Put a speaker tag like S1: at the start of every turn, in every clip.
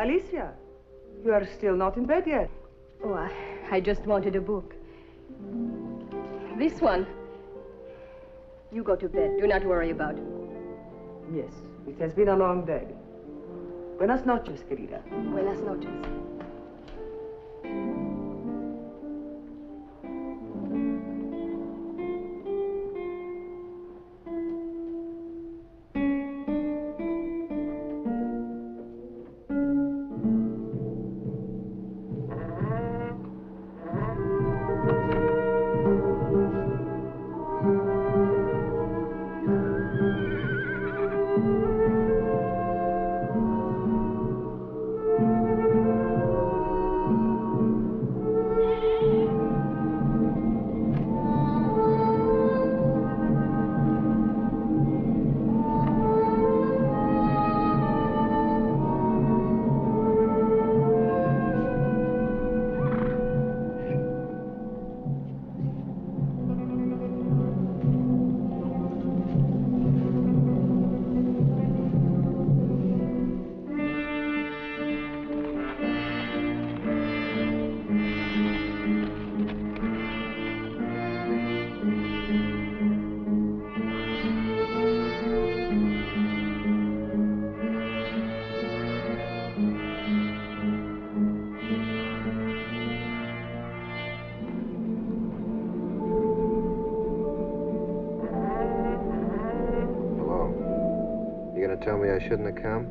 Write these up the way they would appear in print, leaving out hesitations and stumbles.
S1: Alicia, you are still not in bed yet.
S2: Oh, I just wanted a book. This one. You go to bed. Do not worry about it.
S1: Yes, it has been a long day. Buenas noches, querida.
S2: Buenas noches.
S3: Tell me I shouldn't have come?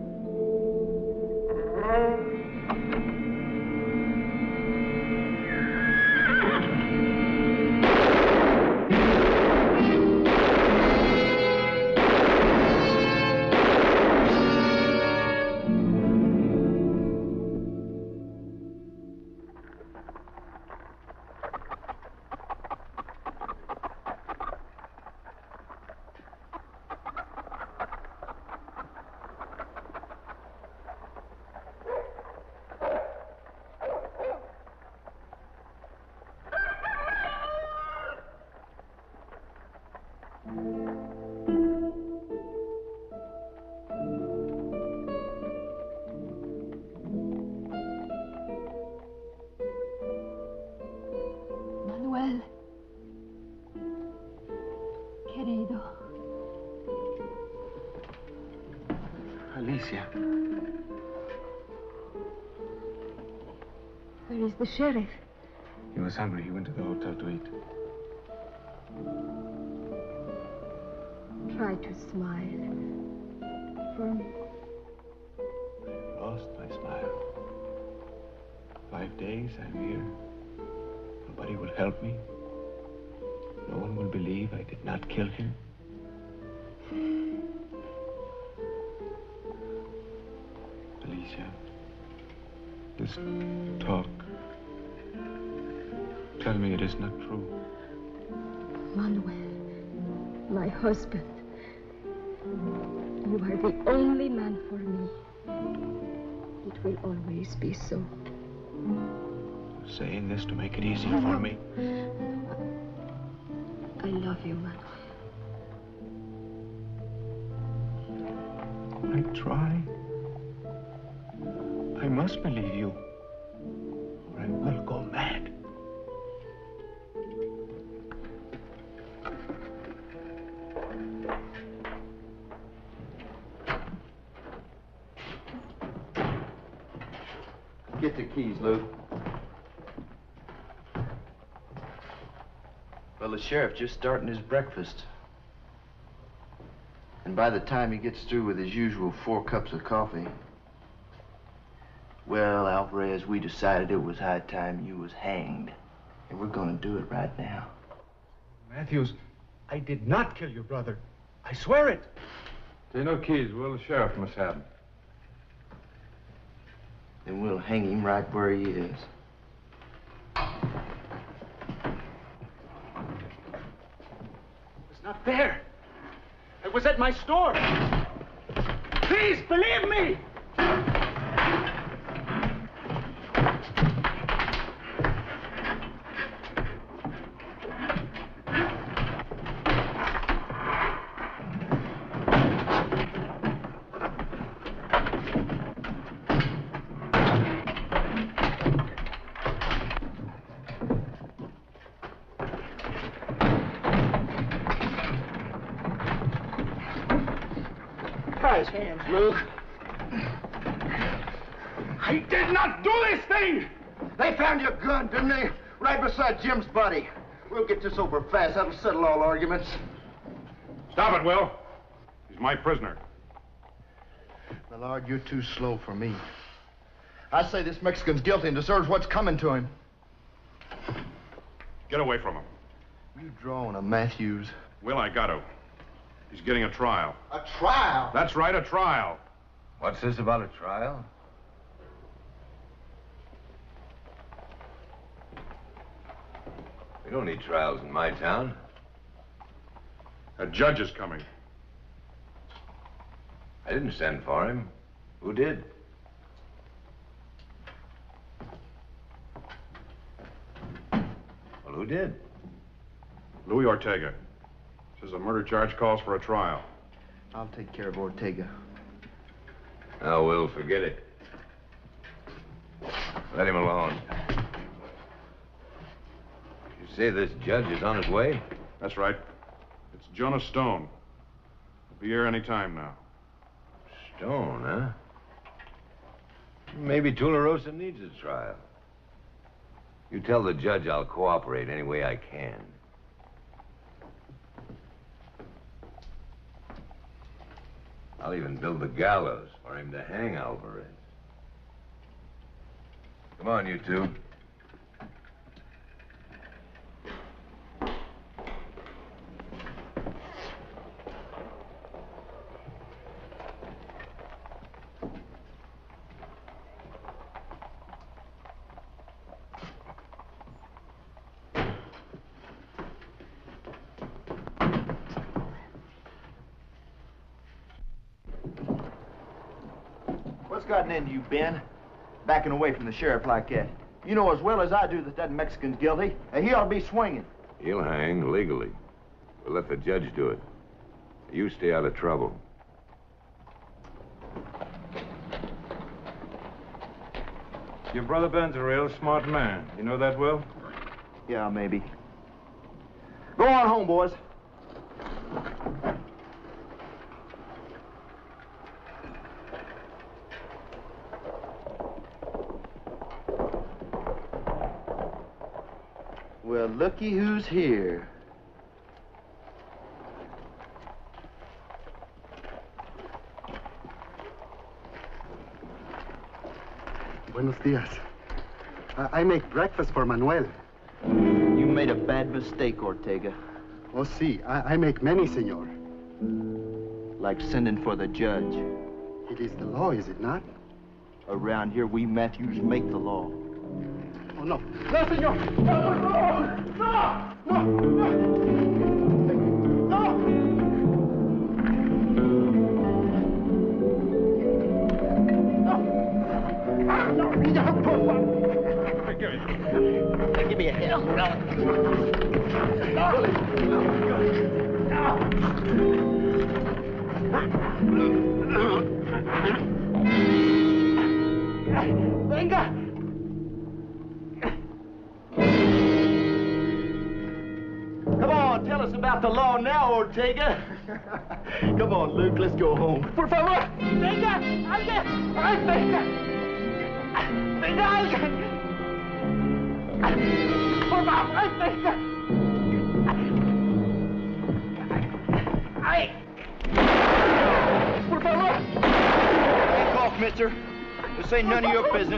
S4: Alicia.
S2: Where is the sheriff?
S4: He was hungry. He went to the hotel to eat.
S2: Try to smile. For me.
S4: I lost my smile. 5 days I'm here. Nobody will help me. No one will believe I did not kill him. Alicia, this talk, tell me it is not true.
S2: Manuel, my husband, you are the only man for me. It will always be so.
S4: You're saying this to make it easier for me.
S2: I love you, Manuel.
S4: I try. I must believe you, or I will go mad.
S3: Get the keys, Luke.
S5: Well, the sheriff just starting his breakfast. And by the time he gets through with his usual 4 cups of coffee, well, Alvarez, we decided it was high time you was hanged. And we're gonna do it right now.
S4: Matthews, I did not kill your brother. I swear it.
S3: There no keys. Well, the sheriff must have them.
S5: Then we'll hang him right where he is.
S4: It's not there. It was at my store. Please, believe me.
S1: Guy's hands, Luke.
S5: I did not do this thing! They found your gun, didn't they? Right beside Jim's body. We'll get this over fast. That'll settle all arguments.
S3: Stop it, Will. He's my prisoner.
S5: Millard, you're too slow for me. I say this Mexican's guilty and deserves what's coming to him.
S3: Get away from him.
S5: You drawing a Matthews.
S3: Will, I got to. He's getting a trial.
S5: A trial?
S3: That's right, a trial.
S6: What's this about a trial? We don't need trials in my town.
S3: A judge is coming.
S6: I didn't send for him. Who did? Well, who did?
S3: Louis Ortega. Says a murder charge calls for a trial.
S5: I'll take care of Ortega.
S6: Oh, Will, forget it. Let him alone. You say this judge is on his way?
S3: That's right. It's Jonah Stone. He'll be here any time now.
S6: Stone, huh? Maybe Tularosa needs a trial. You tell the judge I'll cooperate any way I can. I'll even build the gallows for him to hang Alvarez. Come on, you two.
S5: What's gotten into you, Ben? Backing away from the sheriff like that. You know as well as I do that that Mexican's guilty, and he ought to be swinging.
S6: He'll hang legally. We'll let the judge do it. You stay out of trouble.
S3: Your brother Ben's a real smart man. You know that, Will?
S5: Yeah, maybe. Go on home, boys. Well, looky who's here.
S7: Buenos dias. I make breakfast for Manuel.
S5: You made a bad mistake, Ortega.
S7: Oh, si. I make many, senor.
S5: Like sending for the judge.
S7: It is the law, is it not?
S5: Around here, we Matthews make the law.
S7: Oh, no. No, senor! No! No! No!
S5: Give me a hand.
S1: Venga!
S5: Come on, tell us about the law now, Ortega. Come on, Luke, let's go home.
S1: Por favor! Venga! ¡Alguien! ¡Ay, venga! ¡Venga, alguien! Por favor, ay, venga! ¡Ay! Por favor!
S5: Back off, mister. This ain't none of your business.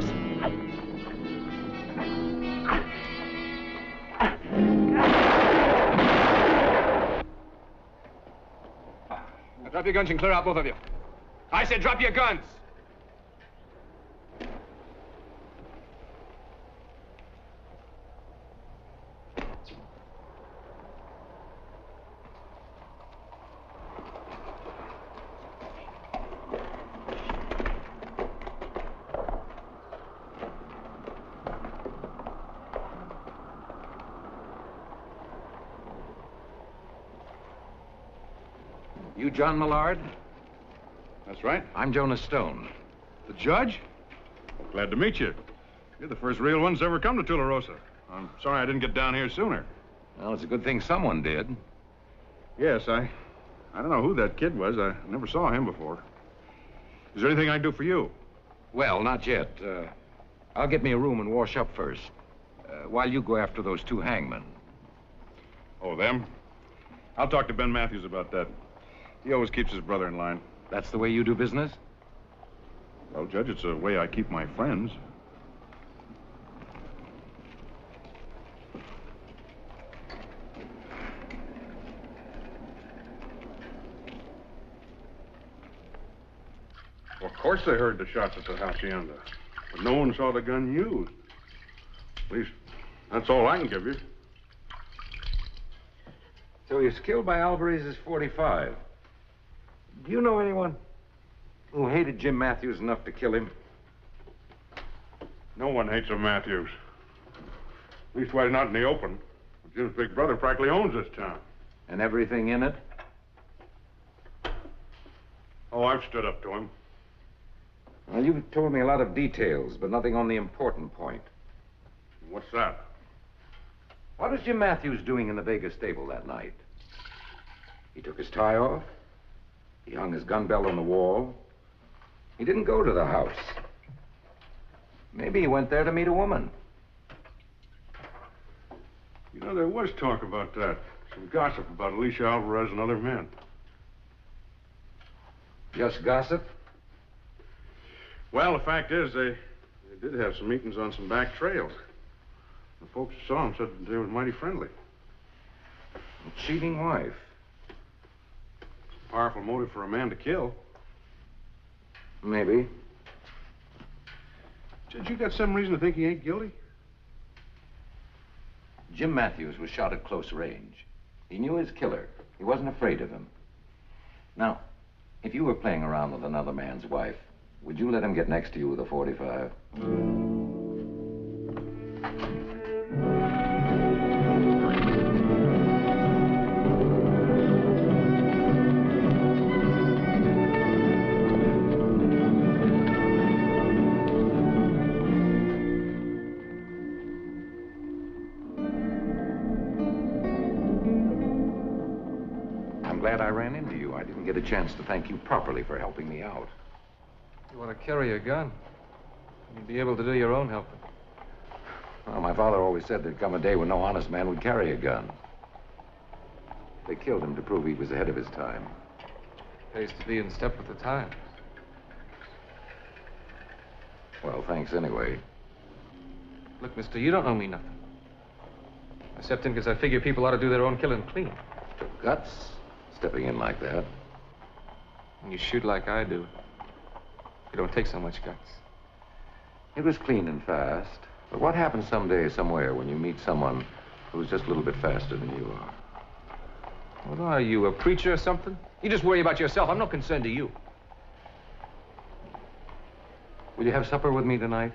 S8: Now drop your guns and clear out, both of you. I said drop your guns.
S9: You John Millard?
S3: That's right.
S9: I'm Jonah Stone.
S3: The judge? Glad to meet you. You're the first real ones to ever come to Tularosa. I'm sorry I didn't get down here sooner.
S9: Well, it's a good thing someone did.
S3: Yes, I don't know who that kid was. I never saw him before. Is there anything I can do for you?
S9: Well, not yet. I'll get me a room and wash up first. While you go after those two hangmen.
S3: Oh, them? I'll talk to Ben Matthews about that. He always keeps his brother in line.
S9: That's the way you do business?
S3: Well, Judge, it's a way I keep my friends. Well, of course they heard the shots at the hacienda, but no one saw the gun used. At least, that's all I can give you.
S9: So he was killed by Alvarez's .45. Do you know anyone who hated Jim Matthews enough to kill him?
S3: No one hates a Matthews. Leastwise, not in the open. Jim's big brother practically owns this town.
S9: And everything in it?
S3: Oh, I've stood up to him.
S9: Well, you've told me a lot of details, but nothing on the important point.
S3: What's that?
S9: What was Jim Matthews doing in the Vegas stable that night? He took his tie off. He hung his gun belt on the wall. He didn't go to the house. Maybe he went there to meet a woman.
S3: You know, there was talk about that. Some gossip about Alicia Alvarez and other men.
S9: Just gossip?
S3: Well, the fact is, they did have some meetings on some back trails. The folks who saw them said they were mighty friendly.
S9: A cheating wife.
S3: Powerful motive for a man to kill.
S9: Maybe.
S3: Judge, you got some reason to think he ain't guilty?
S9: Jim Matthews was shot at close range. He knew his killer. He wasn't afraid of him. Now, if you were playing around with another man's wife, would you let him get next to you with a .45? I'm glad I ran into you. I didn't get a chance to thank you properly for helping me out.
S8: You want to carry a gun? You'd be able to do your own helping.
S9: Well, my father always said there'd come a day when no honest man would carry a gun. They killed him to prove he was ahead of his time.
S8: Pays to be in step with the times.
S9: Well, thanks anyway.
S8: Look, mister, you don't owe me nothing. I stepped in because I figure people ought to do their own killing clean.
S9: Took guts, stepping in like that.
S8: When you shoot like I do, you don't take so much guts.
S9: It was clean and fast. But what happens someday, somewhere, when you meet someone who's just a little bit faster than you are?
S8: What are you, a preacher or something? You just worry about yourself. I'm not concerned to you.
S9: Will you have supper with me tonight?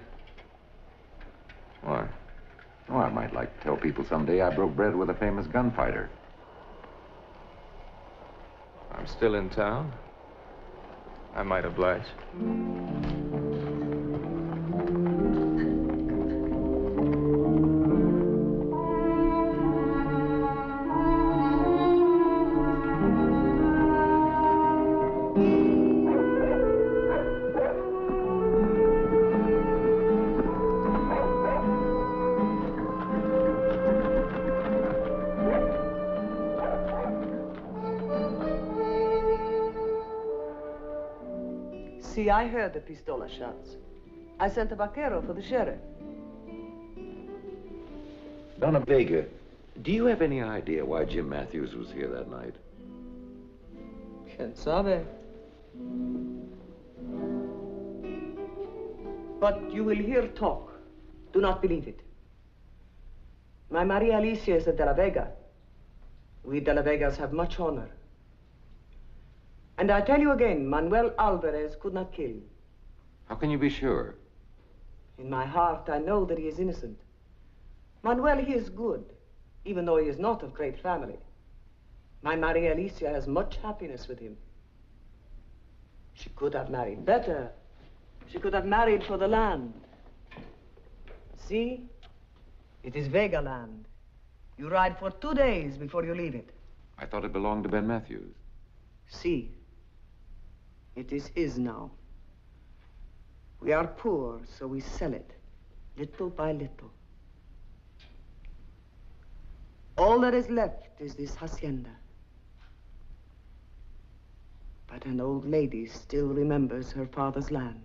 S8: Why?
S9: Oh, I might like to tell people someday I broke bread with a famous gunfighter.
S8: I'm still in town. I might oblige.
S1: See, I heard the pistola shots. I sent a vaquero for the sheriff.
S9: Donna Vega, do you have any idea why Jim Matthews was here that night?
S1: Quien sabe? But you will hear talk. Do not believe it. My Maria Alicia is a De La Vega. We De La Vegas have much honor. And I tell you again, Manuel Alvarez could not kill.
S9: How can you be sure?
S1: In my heart, I know that he is innocent. Manuel, he is good, even though he is not of great family. My Maria Alicia has much happiness with him. She could have married better. She could have married for the land. See? It is Vega land. You ride for 2 days before you leave it.
S9: I thought it belonged to Ben Matthews.
S1: See? It is his now. We are poor, so we sell it, little by little. All that is left is this hacienda. But an old lady still remembers her father's land.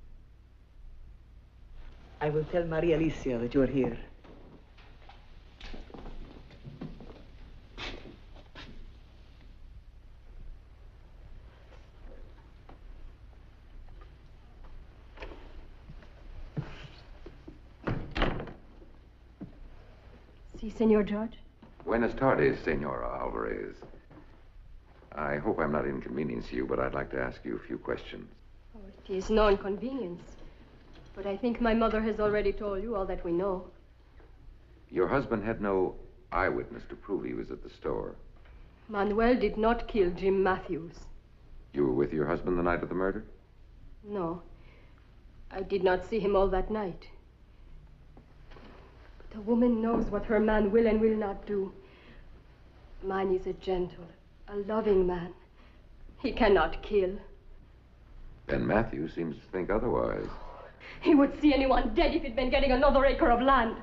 S1: I will tell Maria Alicia that you're here.
S2: Si, Senor Judge.
S9: Buenas tardes, Senora Alvarez. I hope I'm not inconveniencing you, but I'd like to ask you a few questions.
S2: Oh, it is no inconvenience. But I think my mother has already told you all that we know.
S9: Your husband had no eyewitness to prove he was at the store.
S2: Manuel did not kill Jim Matthews.
S9: You were with your husband the night of the murder?
S2: No. I did not see him all that night. But a woman knows what her man will and will not do. Mine is a gentle, a loving man. He cannot kill.
S9: Then Matthews seems to think otherwise.
S2: He would see anyone dead if he'd been getting another acre of land.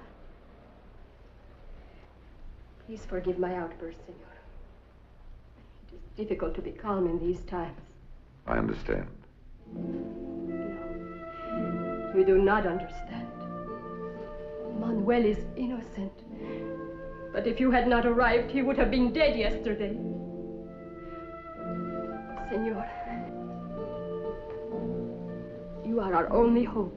S2: Please forgive my outburst, Senor. It is difficult to be calm in these times.
S9: I understand.
S2: No, you do not understand. Manuel is innocent. But if you had not arrived, he would have been dead yesterday. Senor, you are our only hope.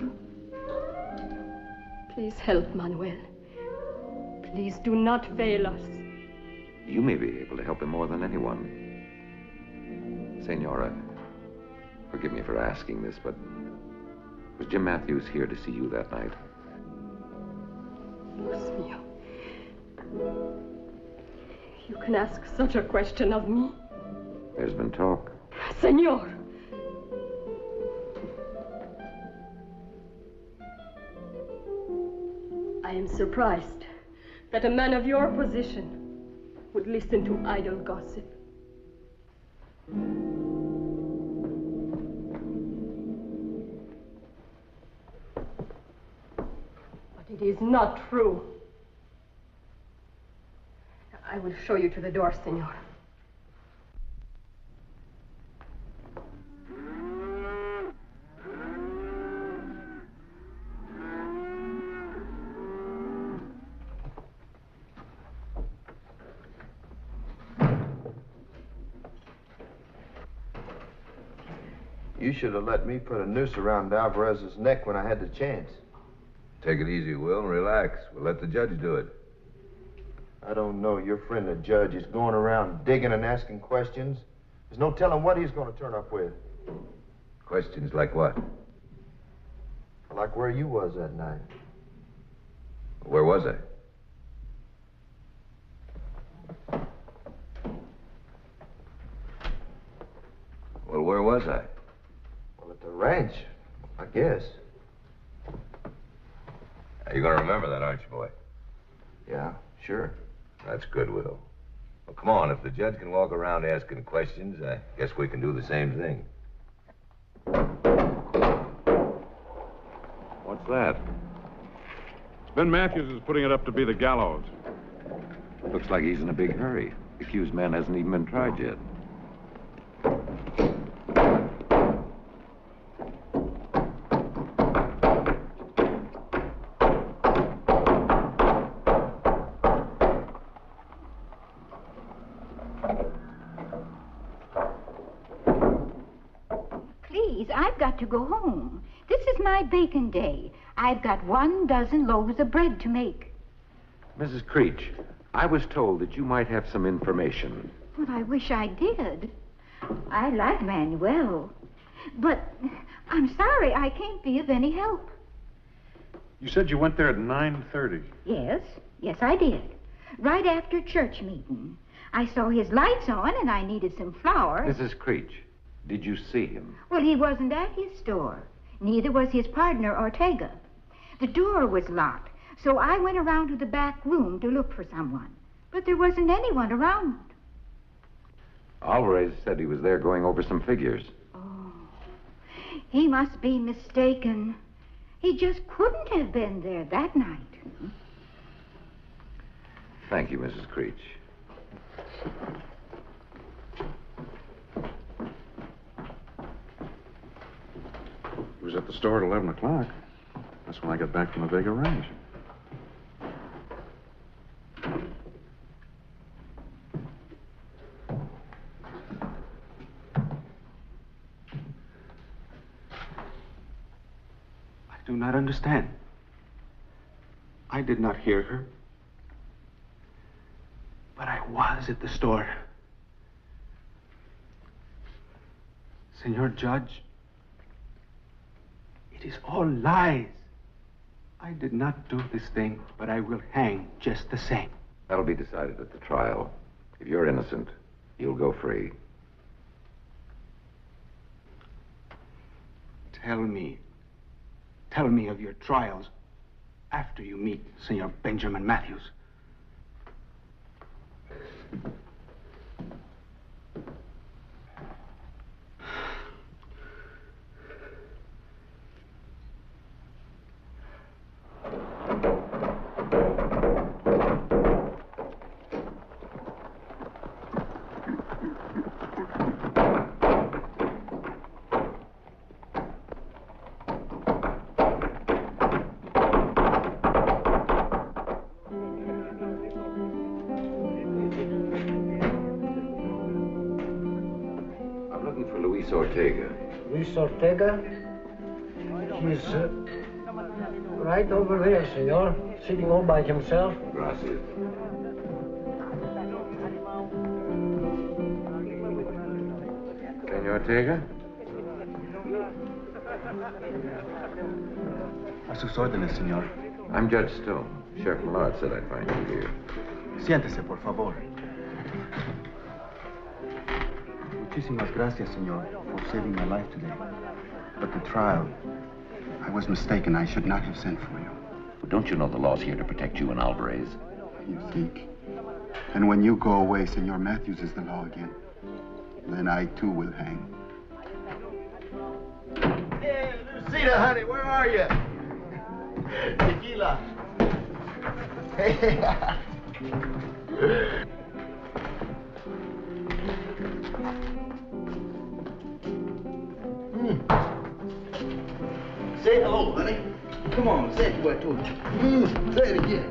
S2: Please help Manuel. Please do not fail us.
S9: You may be able to help him more than anyone. Senora, forgive me for asking this, but was Jim Matthews here to see you that night?
S2: Dios mío. You can ask such a question of me?
S9: There's been talk.
S2: Senor! I am surprised that a man of your position would listen to idle gossip. But it is not true. I will show you to the door, Senor.
S5: You should have let me put a noose around Alvarez's neck when I had the chance.
S6: Take it easy, Will, and relax. We'll let the judge do it.
S5: I don't know. Your friend the judge is going around digging and asking questions. There's no telling what he's going to turn up with.
S6: Questions like what?
S5: Like where you was that night.
S6: Where was I? Well, where was I?
S5: Well, at the ranch, I guess.
S6: You're going to remember that, aren't you, boy?
S5: Yeah, sure.
S6: That's good, Will. Well, come on. If the judge can walk around asking questions, I guess we can do the same thing.
S3: What's that? Ben Matthews is putting it up to be the gallows.
S9: Looks like he's in a big hurry. The accused man hasn't even been tried yet.
S10: Please, I've got to go home. This is my bacon day. I've got 1 dozen loaves of bread to make.
S9: Mrs. Creech, I was told that you might have some information.
S10: Well, I wish I did. I like Manuel. But I'm sorry I can't be of any help.
S3: You said you went there at 9:30.
S10: Yes, I did. Right after church meeting. I saw his lights on and I needed some flour.
S9: Mrs. Creech, did you see him?
S10: Well, he wasn't at his store. Neither was his partner, Ortega. The door was locked, so I went around to the back room to look for someone. But there wasn't anyone around.
S9: Alvarez said he was there going over some figures.
S10: Oh. He must be mistaken. He just couldn't have been there that night.
S9: Thank you, Mrs. Creech.
S3: He was at the store at 11 o'clock. That's when I got back from the Vega Range.
S4: I do not understand. I did not hear her. But I was at the store. Senor Judge, it is all lies. I did not do this thing, but I will hang just the same.
S9: That'll be decided at the trial. If you're innocent, you'll go free.
S4: Tell me of your trials after you meet Senor Benjamin Matthews.
S11: Luis Ortega? He's right over there, senor, sitting all by himself.
S9: Gracias. Senor Ortega?
S7: A sus órdenes, señor.
S9: I'm Judge Stone. Sheriff Millard said I'd find you here.
S7: Siéntese, por favor. Muchísimas gracias, señor, for saving my life today. But the trial, I was mistaken. I should not have sent for you.
S12: Well, don't you know the law's here to protect you and Alvarez?
S7: You think? And when you go away, Senor Matthews is the law again. Then I, too, will hang.
S5: Hey, Lucita, honey, where are you? Tequila. Hey. Say hello, honey. Come on, say it what I told you. Say it again.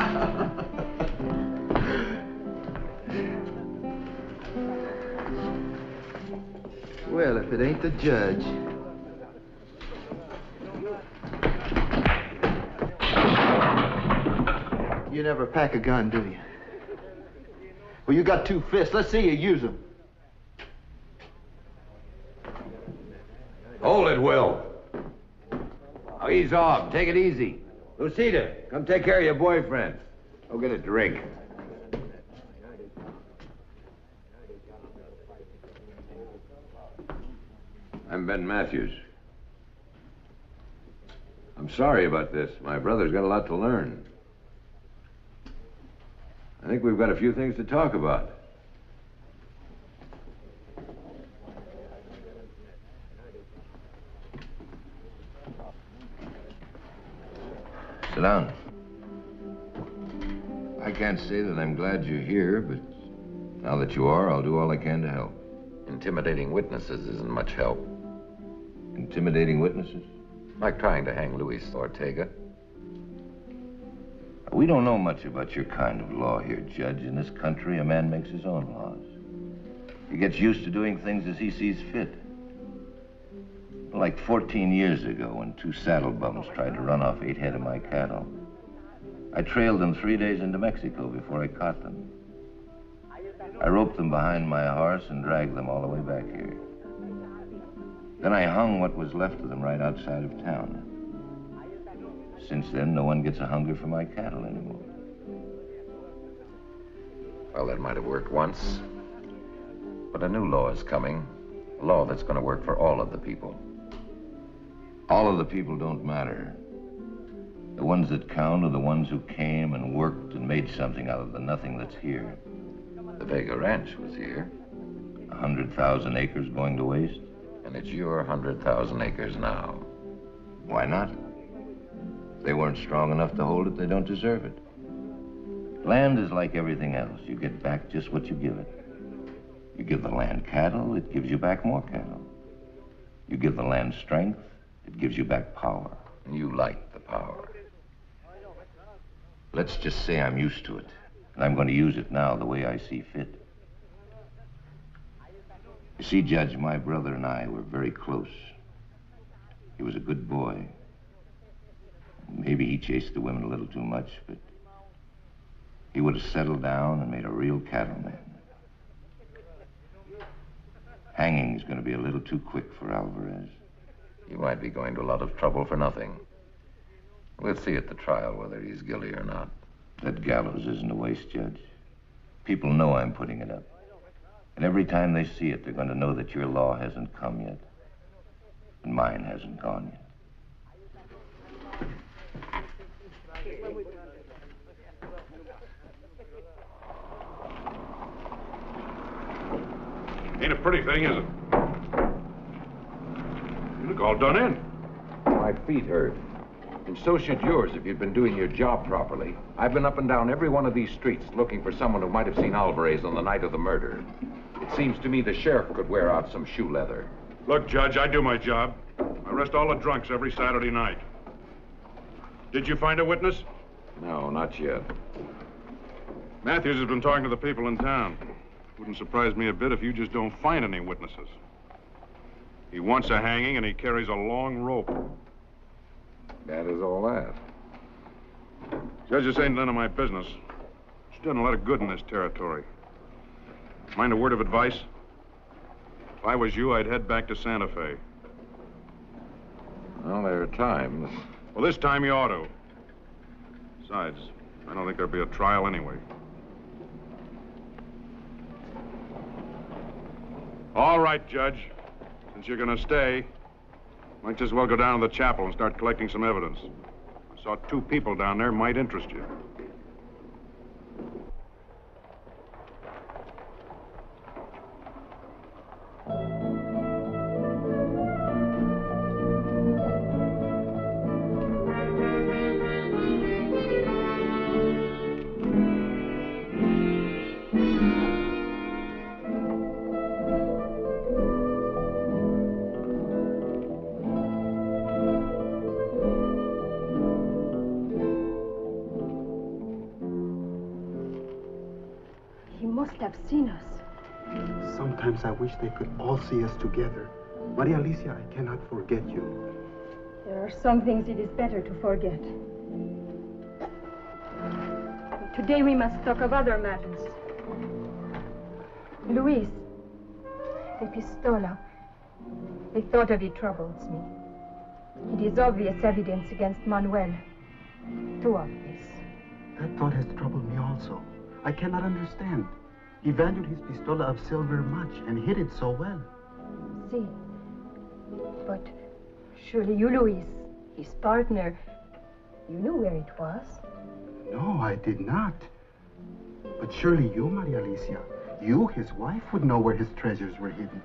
S5: Well, if it ain't the judge. You never pack a gun, do you? Well, you got two fists. Let's see you use them.
S6: Hold it, Will. Now, ease off. Take it easy. Lucita, come take care of your boyfriend. Go get a drink. I'm Ben Matthews. I'm sorry about this. My brother's got a lot to learn. I think we've got a few things to talk about. Sit down. I can't say that I'm glad you're here, but now that you are, I'll do all I can to help.
S9: Intimidating witnesses isn't much help.
S6: Intimidating witnesses?
S9: Like trying to hang Luis Ortega.
S6: We don't know much about your kind of law here, Judge. In this country, a man makes his own laws. He gets used to doing things as he sees fit. Like 14 years ago, when two saddle bums tried to run off 8 head of my cattle. I trailed them 3 days into Mexico before I caught them. I roped them behind my horse and dragged them all the way back here. Then I hung what was left of them right outside of town. Since then, no one gets a hunger for my cattle anymore.
S9: Well, that might have worked once. But a new law is coming. A law that's going to work for all of the people.
S6: All of the people don't matter. The ones that count are the ones who came and worked and made something out of the nothing that's here.
S9: The Vega Ranch was here.
S6: 100,000 acres going to waste?
S9: And it's your 100,000 acres now.
S6: Why not? If they weren't strong enough to hold it, they don't deserve it. Land is like everything else. You get back just what you give it. You give the land cattle, it gives you back more cattle. You give the land strength, it gives you back power.
S9: And you like the power.
S6: Let's just say I'm used to it, and I'm going to use it now the way I see fit. You see, Judge, my brother and I were very close. He was a good boy. Maybe he chased the women a little too much, but he would have settled down and made a real cattleman. Hanging is going to be a little too quick for Alvarez.
S9: You might be going to a lot of trouble for nothing. We'll see at the trial whether he's guilty or not.
S6: That gallows isn't a waste, Judge. People know I'm putting it up. And every time they see it, they're going to know that your law hasn't come yet. And mine hasn't gone yet.
S3: Ain't a pretty thing, is it? You look all done in.
S9: My feet hurt. And so should yours if you'd been doing your job properly. I've been up and down every one of these streets looking for someone who might have seen Alvarez on the night of the murder. It seems to me the sheriff could wear out some shoe leather.
S3: Look, Judge, I do my job. I arrest all the drunks every Saturday night. Did you find a witness?
S9: No, not yet.
S3: Matthews has been talking to the people in town. Wouldn't surprise me a bit if you just don't find any witnesses. He wants a hanging and he carries a long rope.
S9: That is all that.
S3: Judge, this ain't none of my business. She's done a lot of good in this territory. Mind a word of advice? If I was you, I'd head back to Santa Fe.
S9: Well, there are times.
S3: Well, this time you ought to. Besides, I don't think there'll be a trial anyway. All right, Judge. Since you're gonna stay, might as well go down to the chapel and start collecting some evidence. I saw 2 people down there might interest you.
S2: Have seen us.
S7: Sometimes I wish they could all see us together. Maria Alicia, I cannot forget you.
S2: There are some things it is better to forget. Today we must talk of other matters. Luis, the pistola. The thought of it troubles me. It is obvious evidence against Manuel. Too obvious.
S7: That thought has troubled me also. I cannot understand. He valued his pistola of silver much and hid it so well.
S2: See, but surely you, Luis, his partner, you knew where it was.
S7: No, I did not. But surely you, Maria Alicia, you, his wife, would know where his treasures were hidden.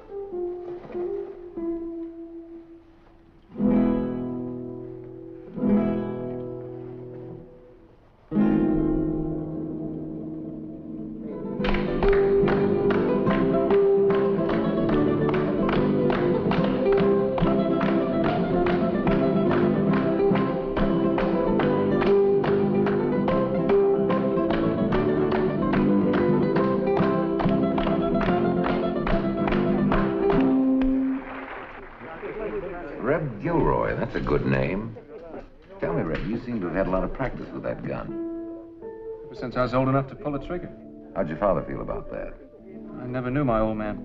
S9: That's a good name. Tell me, Red, you seem to have had a lot of practice with that gun.
S8: Ever since I was old enough to pull a trigger.
S9: How'd your father feel about that?
S8: I never knew my old man.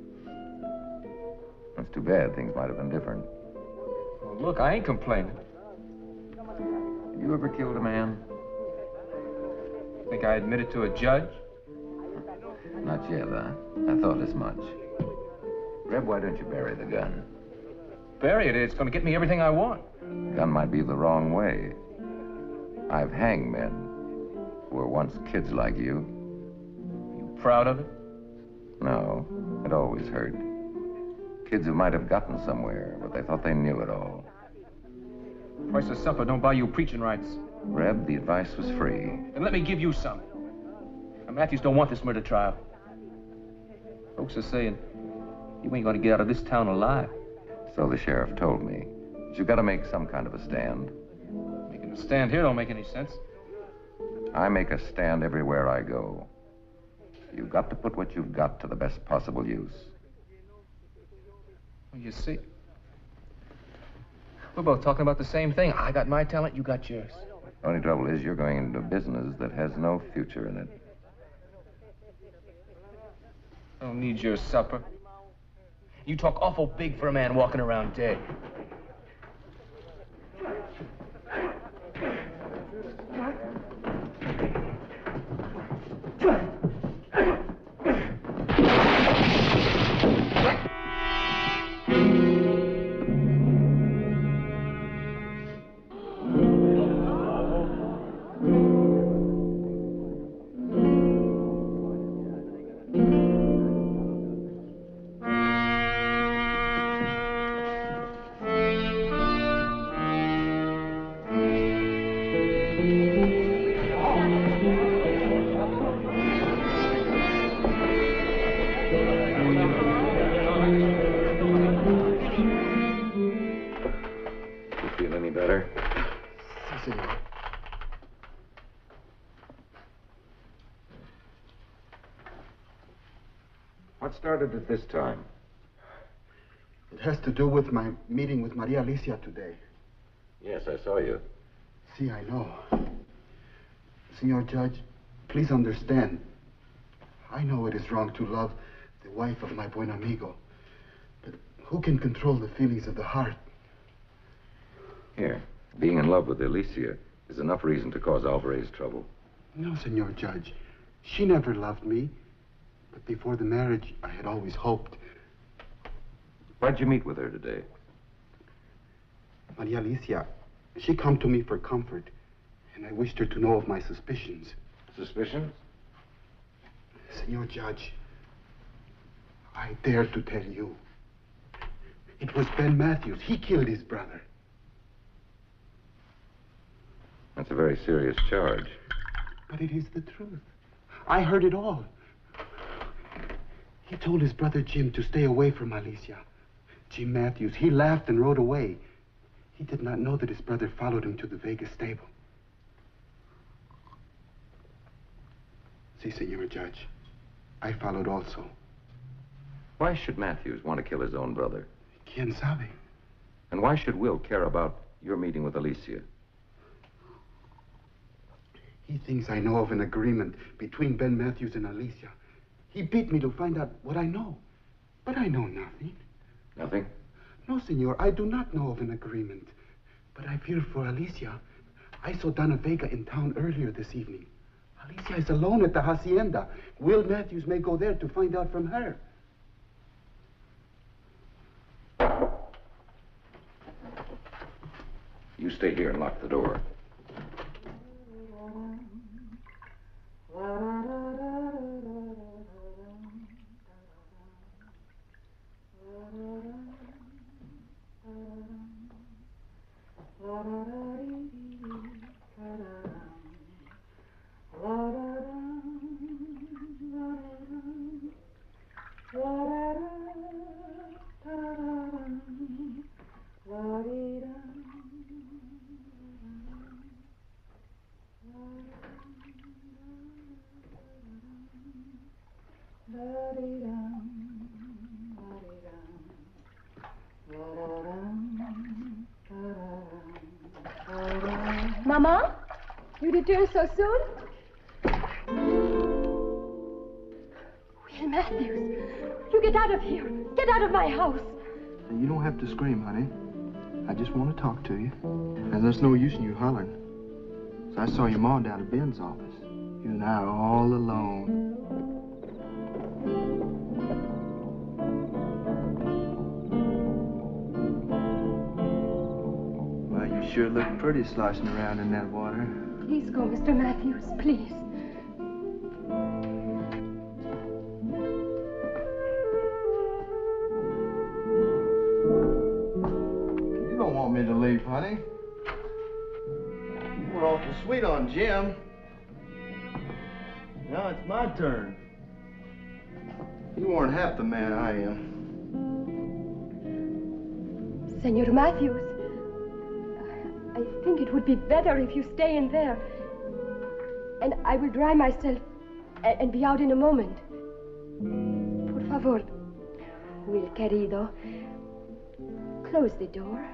S9: That's too bad. Things might have been different.
S8: Well, look, I ain't complaining.
S9: You ever killed a man?
S8: Think I admitted to a judge?
S9: Not yet, huh? I thought as much. Reb, why don't you bury the gun?
S8: Bury it. It's going to get me everything I want.
S9: Gun might be the wrong way. I've hanged men who were once kids like you.
S8: You proud of it?
S9: No, it always hurt. kids who might have gotten somewhere, but they thought they knew it all.
S8: Price of supper don't buy you preaching rights.
S9: Reb, the advice was free.
S8: Then let me give you some. Now, Matthews don't want this murder trial. Folks are saying you ain't gonna get out of this town alive.
S9: So the sheriff told me. But you've got to make some kind of a stand.
S8: Making a stand here don't make any sense.
S9: I make a stand everywhere I go. You've got to put what you've got to the best possible use.
S8: Well, you see, we're both talking about the same thing. I got my talent, you got yours.
S9: The only trouble is you're going into a business that has no future in it.
S8: I don't need your supper. You talk awful big for a man walking around dead.
S9: What started at this time?
S7: It has to do with my meeting with Maria Alicia today.
S9: Yes, I saw you.
S7: See, I know. Senor Judge, please understand. I know it is wrong to love the wife of my buen amigo. But who can control the feelings of the heart?
S9: Here, being in love with Alicia is enough reason to cause Alvarez trouble.
S7: No, Senor Judge. She never loved me. But before the marriage, I had always hoped.
S9: Why'd you meet with her today?
S7: Maria Alicia, she come to me for comfort, and I wished her to know of my suspicions.
S9: Suspicions?
S7: Senor Judge, I dare to tell you. It was Ben Matthews. He killed his brother.
S9: That's a very serious charge.
S7: But it is the truth. I heard it all. He told his brother Jim to stay away from Alicia. Jim Matthews, he laughed and rode away. He did not know that his brother followed him to the Vegas stable. See, Senor Judge, I followed also.
S9: Why should Matthews want to kill his own brother?
S7: Quien sabe?
S9: And why should Will care about your meeting with Alicia?
S7: He thinks I know of an agreement between Ben Matthews and Alicia. He beat me to find out what I know. But I know nothing.
S9: Nothing?
S7: No, senor, I do not know of an agreement. But I fear for Alicia. I saw Donna Vega in town earlier this evening. Alicia is alone at the hacienda. Will Matthews may go there to find out from her.
S9: You stay here and lock the door.
S2: Mama, you returned so soon? Will Matthews, you get out of here. Get out of my house.
S13: You don't have to scream, honey. I just want to talk to you. And there's no use in you hollering. So I saw your mom down at Ben's office. You and I are all alone. Well, you sure look pretty sloshing around in that water.
S2: Please go, Mr. Matthews, please.
S13: want me to leave, honey? You were awful sweet on Jim. Now it's my turn. You weren't half the man I am.
S2: Senor Matthews, I think it would be better if you stay in there. And I will dry myself and be out in a moment. Por favor, Will querido, close the door.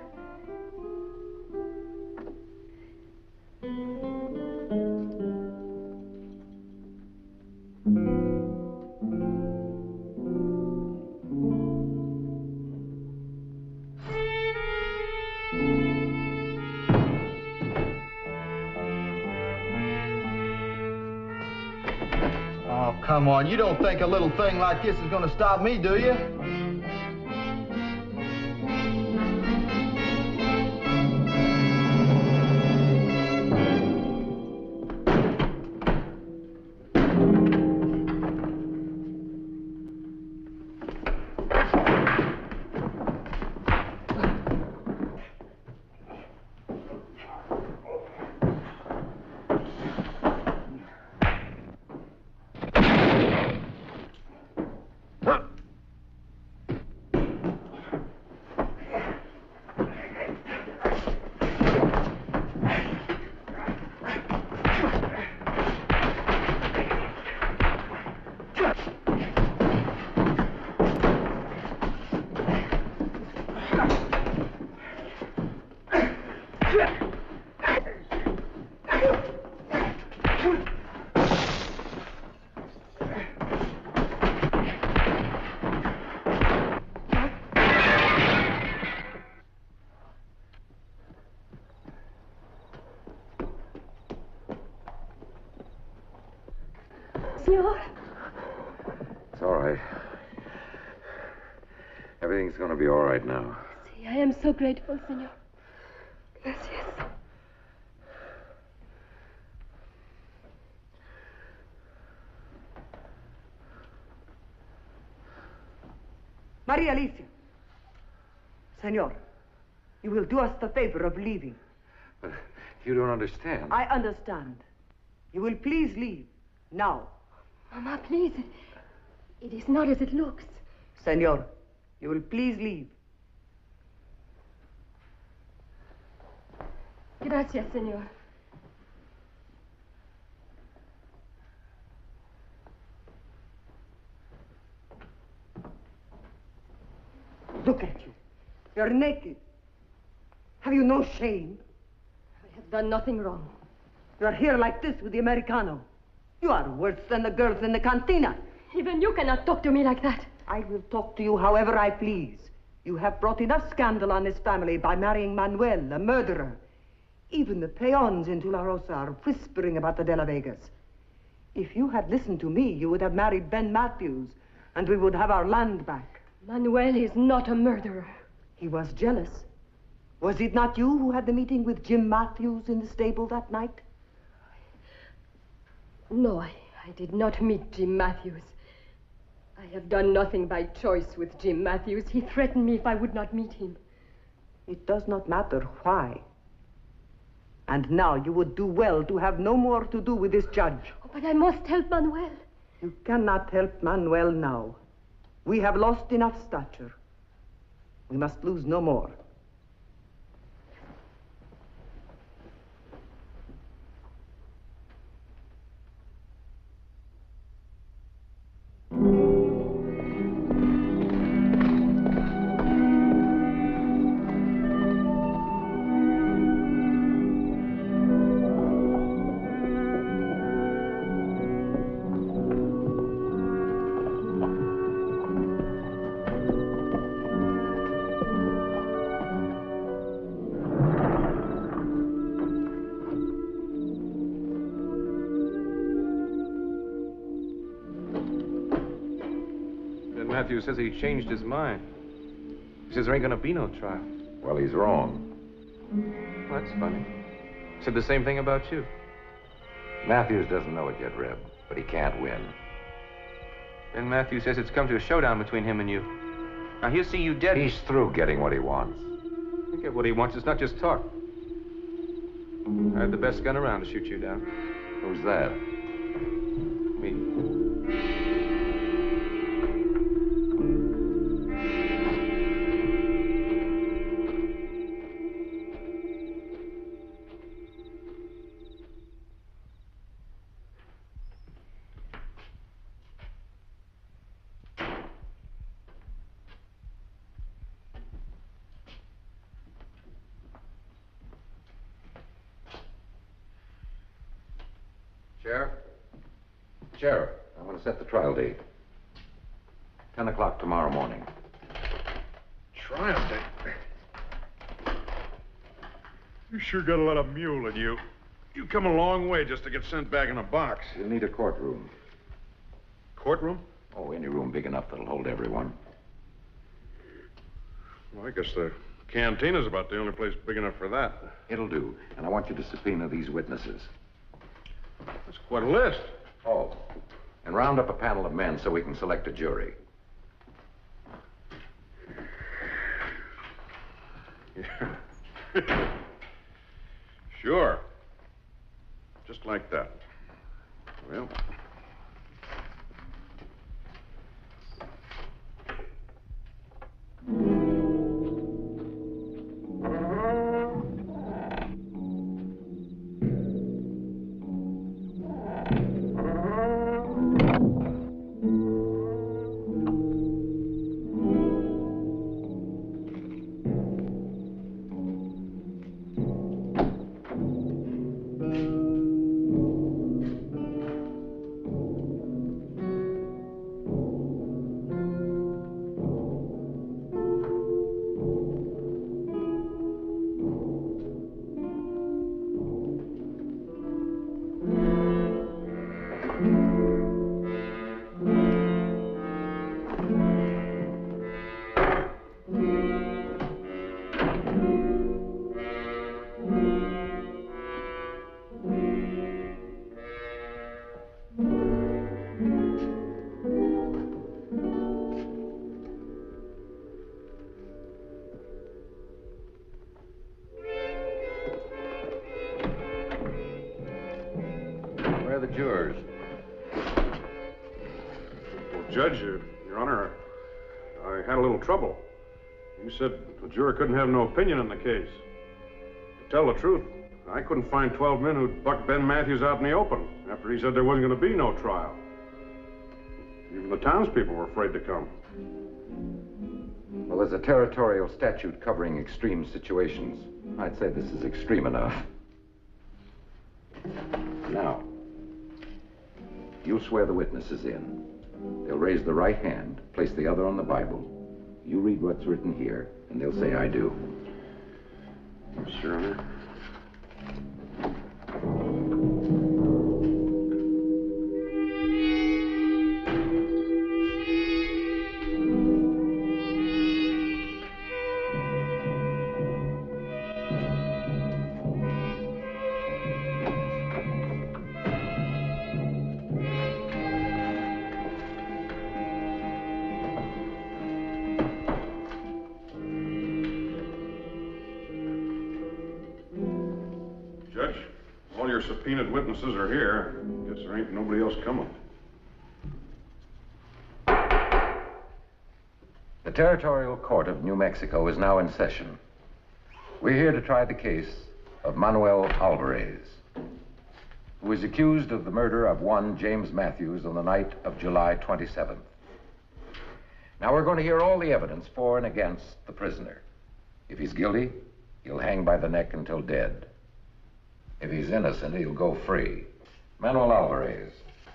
S13: Oh, come on. You don't think a little thing like this is going to stop me, do you?
S2: Senor?
S9: It's all right. Everything's going to be all right now.
S2: See, I am so grateful, Senor. Gracias.
S1: Maria Alicia. Senor, you will do us the favor of leaving.
S9: But you don't understand.
S1: I understand. You will please leave now.
S2: Mama, please. It is not as it looks.
S1: Senor, you will please leave.
S2: Gracias, Senor.
S1: Look at you. You're naked. Have you no shame?
S2: I have done nothing wrong.
S1: You're here like this with the Americano. You are worse than the girls in the cantina.
S2: Even you cannot talk to me like that.
S1: I will talk to you however I please. You have brought enough scandal on this family by marrying Manuel, a murderer. Even the peons in La Rosa are whispering about the De La Vegas. If you had listened to me, you would have married Ben Matthews, and we would have our land back.
S2: Manuel is not a murderer.
S1: He was jealous. Was it not you who had the meeting with Jim Matthews in the stable that night?
S2: No, I did not meet Jim Matthews. I have done nothing by choice with Jim Matthews. He threatened me if I would not meet him.
S1: It does not matter why. And now you would do well to have no more to do with this judge.
S2: Oh, but I must help Manuel.
S1: You cannot help Manuel now. We have lost enough stature. We must lose no more.
S8: Matthews says he changed his mind. He says there ain't gonna be no trial.
S9: Well, he's wrong.
S8: Well, that's funny. He said the same thing about you.
S9: Matthews doesn't know it yet, Reb, but he can't win.
S8: Ben Matthews says it's come to a showdown between him and you. Now, he'll see you dead.
S9: He's through getting what he wants.
S8: Get what he wants. It's not just talk. I have the best gun around to shoot you down.
S9: Who's that?
S8: Me.
S9: Sheriff, I want to set the trial date. 10 o'clock tomorrow morning.
S3: Trial date? You sure got a lot of mule in you. You come a long way just to get sent back in a box.
S9: You'll need a courtroom.
S3: Courtroom?
S9: Oh, any room big enough that'll hold everyone.
S3: Well, I guess the cantina's about the only place big enough for that.
S9: It'll do. And I want you to subpoena these witnesses.
S3: That's quite a list.
S9: Oh, and round up a panel of men so we can select a jury.
S3: Yeah. Sure. Just like that. Well.
S9: The jurors.
S3: Well, Judge, Your Honor, I had a little trouble. You said the juror couldn't have no opinion on the case. To tell the truth, I couldn't find 12 men who'd bucked Ben Matthews out in the open after he said there wasn't going to be no trial. Even the townspeople were afraid to come.
S9: Well, there's a territorial statute covering extreme situations. I'd say this is extreme enough. Now, you'll swear the witnesses in. They'll raise the right hand, place the other on the Bible. You read what's written here, and they'll say, I do.
S3: Yes, Your Honor. Subpoenaed witnesses are here. Guess there ain't nobody else coming.
S9: The Territorial Court of New Mexico is now in session. We're here to try the case of Manuel Alvarez, who is accused of the murder of one James Matthews on the night of July 27th. Now we're going to hear all the evidence for and against the prisoner. If he's guilty, he'll hang by the neck until dead. If he's innocent, he'll go free. Manuel Alvarez.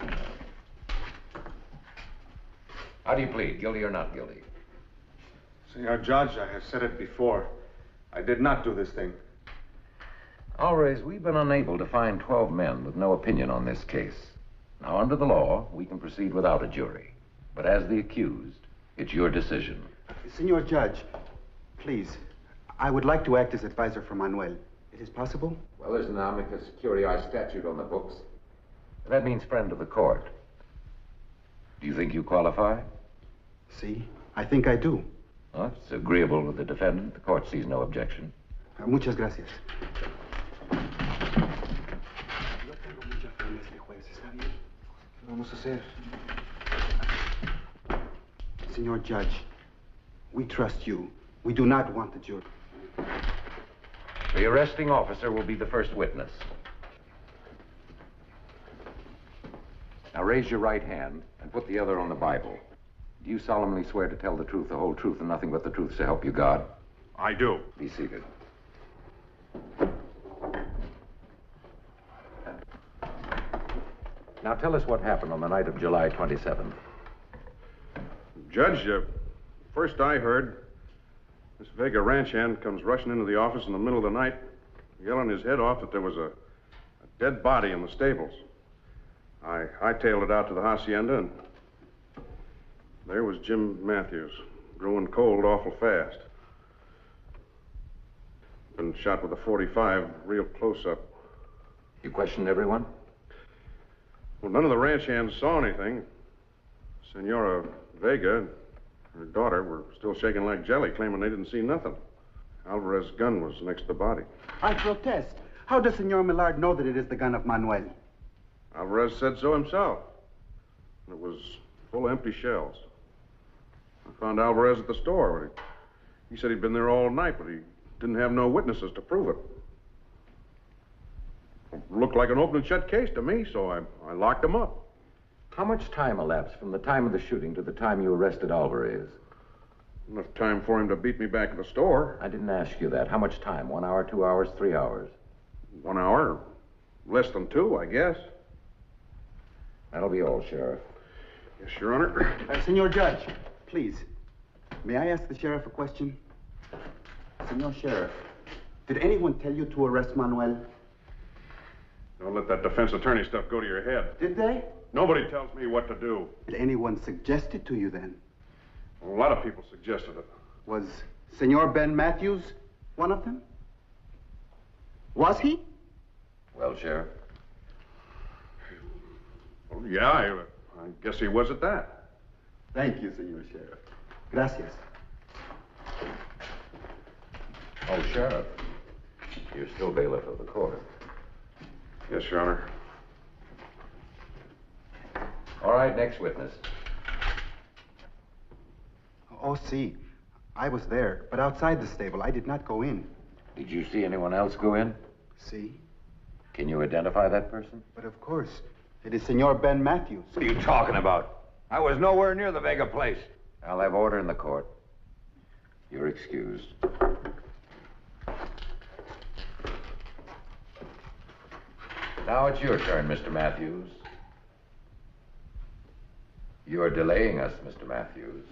S9: How do you plead, guilty or not guilty?
S14: Senor Judge, I have said it before. I did not do this thing.
S9: Alvarez, we've been unable to find 12 men with no opinion on this case. Now, under the law, we can proceed without a jury. But as the accused, it's your decision.
S7: Senor Judge, please, I would like to act as advisor for Manuel. It is possible?
S9: Well, there's an amicus curiae statute on the books. That means friend of the court. Do you think you qualify?
S7: See, I think I do.
S9: Well, if it's agreeable with the defendant, the court sees no objection.
S7: Muchas gracias.
S13: ¿Qué vamos a hacer?
S7: Senor Judge, we trust you. We do not want the jury.
S9: The arresting officer will be the first witness. Now raise your right hand and put the other on the Bible. Do you solemnly swear to tell the truth, the whole truth, and nothing but the truth, so help you God?
S3: I do.
S9: Be seated. Now tell us what happened on the night of July 27th.
S3: Judge, first I heard, this Vega ranch hand comes rushing into the office in the middle of the night, yelling his head off that there was a dead body in the stables. I hightailed it out to the hacienda, and there was Jim Matthews, growing cold awful fast. Been shot with a .45, real close-up.
S9: You questioned everyone?
S3: Well, none of the ranch hands saw anything. Senora Vega and her daughter were still shaking like jelly, claiming they didn't see nothing. Alvarez's gun was next to the body.
S7: I protest. How does Senor Millard know that it is the gun of Manuel?
S3: Alvarez said so himself. It was full of empty shells. I found Alvarez at the store. He said he'd been there all night, but he didn't have no witnesses to prove it. It looked like an open and shut case to me, so I locked him up.
S9: How much time elapsed from the time of the shooting to the time you arrested Alvarez?
S3: Enough time for him to beat me back at the store.
S9: I didn't ask you that. How much time? 1 hour, 2 hours, 3 hours?
S3: 1 hour. Less than 2, I guess.
S9: That'll be all, Sheriff.
S3: Yes, Your Honor.
S7: Senor Judge, please. May I ask the sheriff a question? Senor Sheriff, did anyone tell you to arrest Manuel?
S3: Don't let that defense attorney stuff go to your head.
S7: Did they?
S3: Nobody tells me what to do.
S7: Did anyone suggest it to you then?
S3: A lot of people suggested it.
S7: Was Senor Ben Matthews one of them? Was he?
S9: Well, Sheriff?
S3: Well, yeah, I guess he was at that.
S7: Thank you, Senor Sheriff. Gracias.
S9: Oh, Sheriff, you're still bailiff of the court.
S3: Yes, Your Honor.
S9: All right, next witness.
S7: Oh, see. I was there, but outside the stable. I did not go in.
S9: Did you see anyone else go in?
S7: See?
S9: Can you identify that person?
S7: But of course. It is Senor Ben Matthews.
S9: What are you talking about? I was nowhere near the Vega place. I'll have order in the court. You're excused. Now it's your turn, Mr. Matthews. You're delaying us, Mr. Matthews.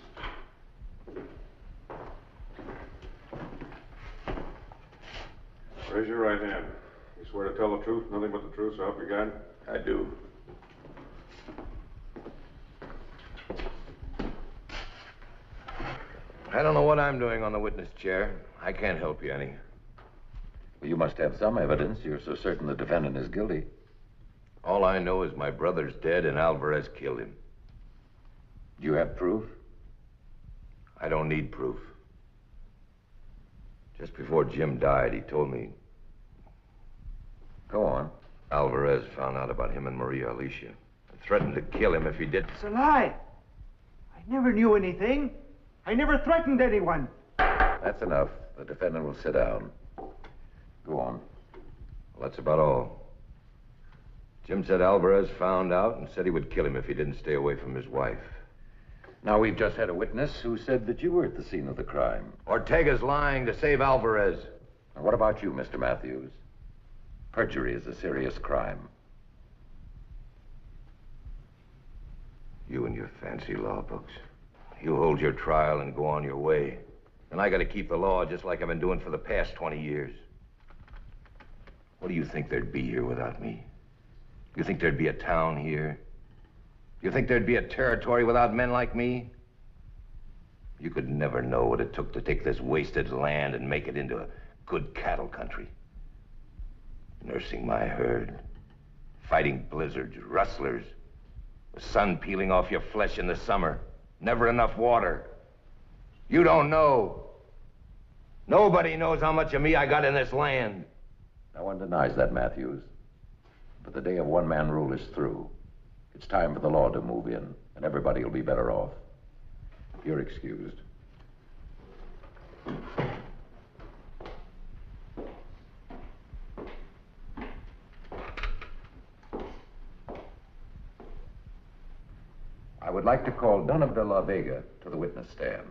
S3: Raise your right hand. You swear to tell the truth, nothing but the truth, so help you God?
S9: I do.
S15: I don't know what I'm doing on the witness chair. I can't help you any.
S9: Well, you must have some evidence. You're so certain the defendant is guilty.
S15: All I know is my brother's dead and Alvarez killed him.
S9: Do you have proof?
S15: I don't need proof. Just before Jim died, he told me...
S9: Go on.
S15: Alvarez found out about him and Maria Alicia and threatened to kill him if he did.
S16: It's a lie. I never knew anything. I never threatened anyone.
S9: That's enough. The defendant will sit down. Go on.
S15: Well, that's about all. Jim said Alvarez found out and said he would kill him if he didn't stay away from his wife.
S9: Now, we've just had a witness who said that you were at the scene of the crime.
S15: Ortega's lying to save Alvarez.
S9: Now, what about you, Mr. Matthews? Perjury is a serious crime.
S15: You and your fancy law books. You hold your trial and go on your way. And I got to keep the law just like I've been doing for the past 20 years. What do you think there'd be here without me? You think there'd be a town here? You think there'd be a territory without men like me? You could never know what it took to take this wasted land and make it into a good cattle country. Nursing my herd, fighting blizzards, rustlers, the sun peeling off your flesh in the summer, never enough water. You don't know. Nobody knows how much of me I got in this land.
S12: No one denies that, Matthews. But the day of one-man rule is through. It's time for the law to move in, and everybody will be better off. You're excused. I would like to call Donovan de la Vega to the witness stand.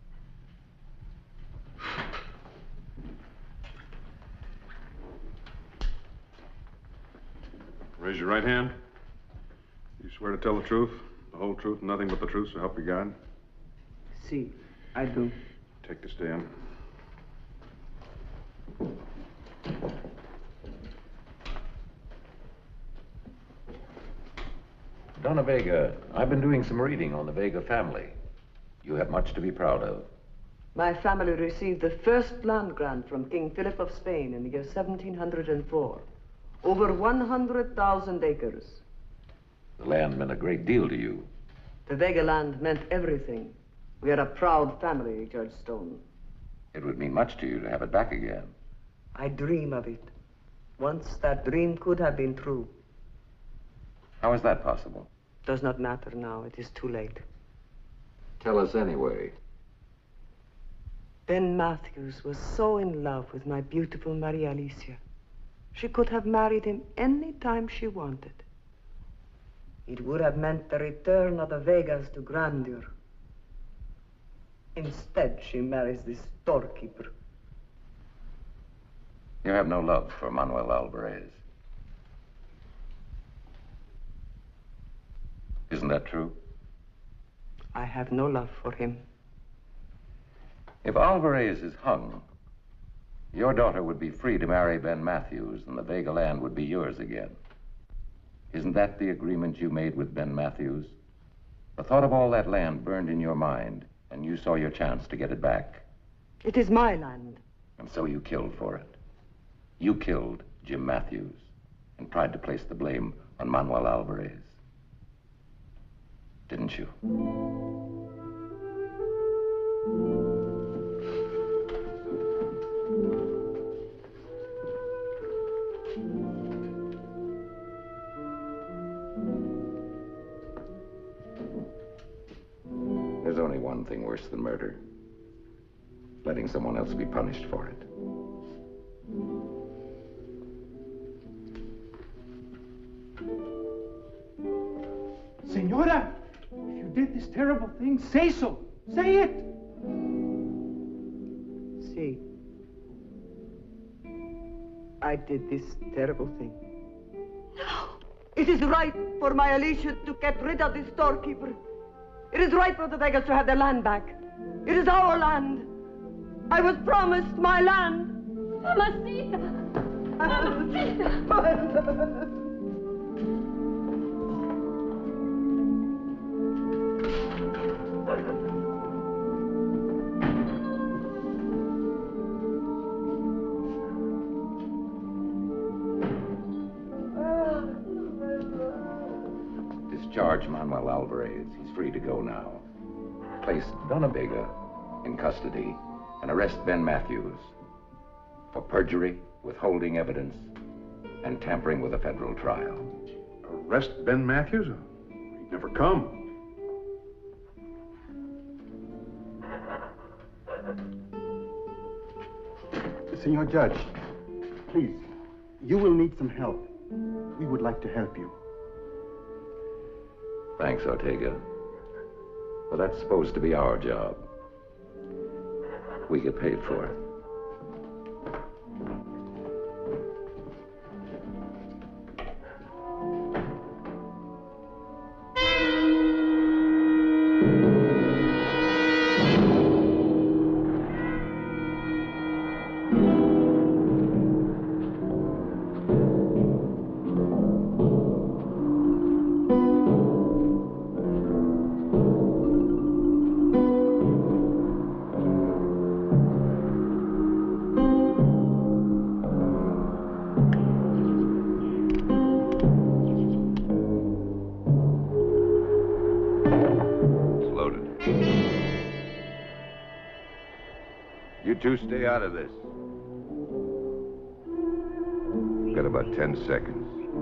S3: Raise your right hand. You swear to tell the truth, the whole truth, and nothing but the truth, so help you God?
S1: Si, I do.
S3: Take the stand.
S12: Donna Vega, I've been doing some reading on the Vega family. You have much to be proud of.
S1: My family received the first land grant from King Philip of Spain in the year 1704. Over 100,000 acres.
S12: The land meant a great deal to you.
S1: The Vega land meant everything. We are a proud family, Judge Stone.
S12: It would mean much to you to have it back again.
S1: I dream of it. Once that dream could have been true.
S12: How is that possible?
S1: Does not matter now. It is too late.
S12: Tell us anyway.
S1: Ben Matthews was so in love with my beautiful Maria Alicia. She could have married him any time she wanted. It would have meant the return of the Vegas to grandeur. Instead, she marries this storekeeper.
S12: You have no love for Manuel Alvarez. Isn't that true?
S1: I have no love for him.
S12: If Alvarez is hung, your daughter would be free to marry Ben Matthews, and the Vega land would be yours again. Isn't that the agreement you made with Ben Matthews? The thought of all that land burned in your mind, and you saw your chance to get it back.
S1: It is my land.
S12: And so you killed for it. You killed Jim Matthews and tried to place the blame on Manuel Alvarez. Didn't you? There's only one thing worse than murder. Letting someone else be punished for it.
S16: Senora, if you did this terrible thing, say so. Say it.
S1: See, I did this terrible thing. No! It is right for my Alicia to get rid of this storekeeper. It is right for the Vegas to have their land back. It is our land. I was promised my land.
S2: Mamacita! Mamacita!
S12: Discharge Manuel Alvarez. He's free to go now. Place Donna Vega in custody and arrest Ben Matthews for perjury, withholding evidence, and tampering with a federal trial.
S3: Arrest Ben Matthews? He'd never come.
S7: Senor Judge, please, you will need some help. We would like to help you.
S12: Thanks, Ortega. But that's supposed to be our job. We get paid for it.
S15: You two stay out of this. Got about 10 seconds.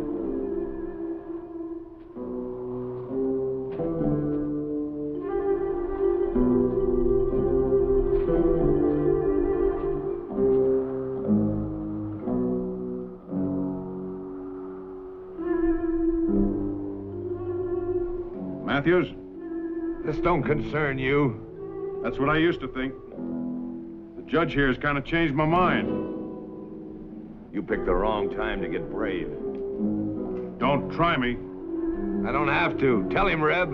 S3: Matthews?
S15: This don't concern you.
S3: That's what I used to think. The judge here has kind of changed my mind.
S15: You picked the wrong time to get brave.
S3: Don't try me.
S15: I don't have to. Tell him, Reb.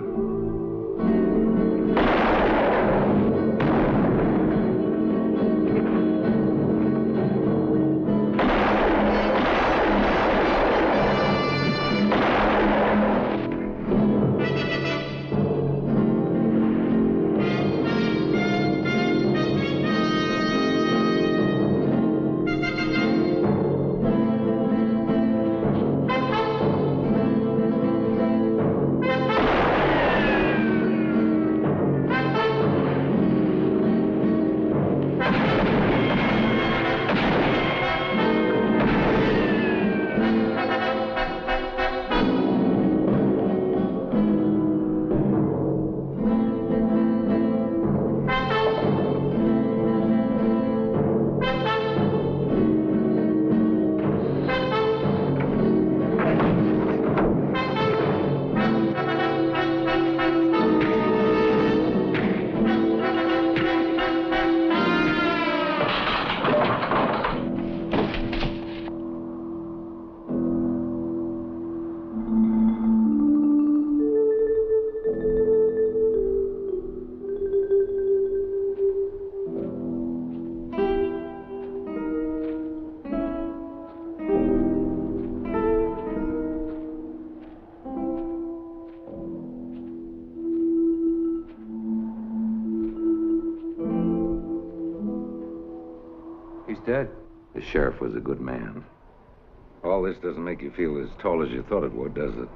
S8: Dead.
S9: The sheriff was a good man. All this doesn't make you feel as tall as you thought it would, does it?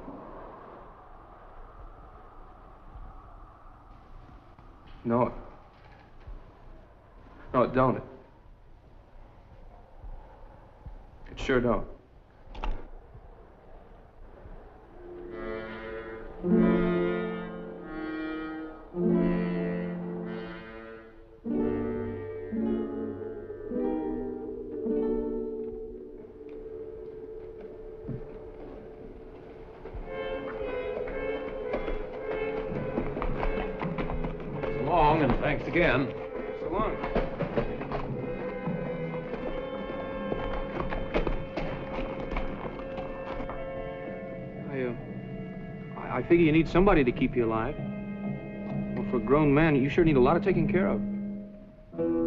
S8: No. No, it don't. It sure don't.
S9: Thanks again.
S8: So long. I figure you need somebody to keep you alive. Well, for a grown man, you sure need a lot of taking care of.